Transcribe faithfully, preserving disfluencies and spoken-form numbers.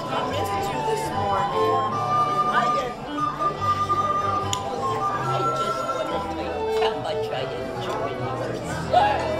I missed you this morning. I didn't. I just want to tell you how much I enjoyed yours.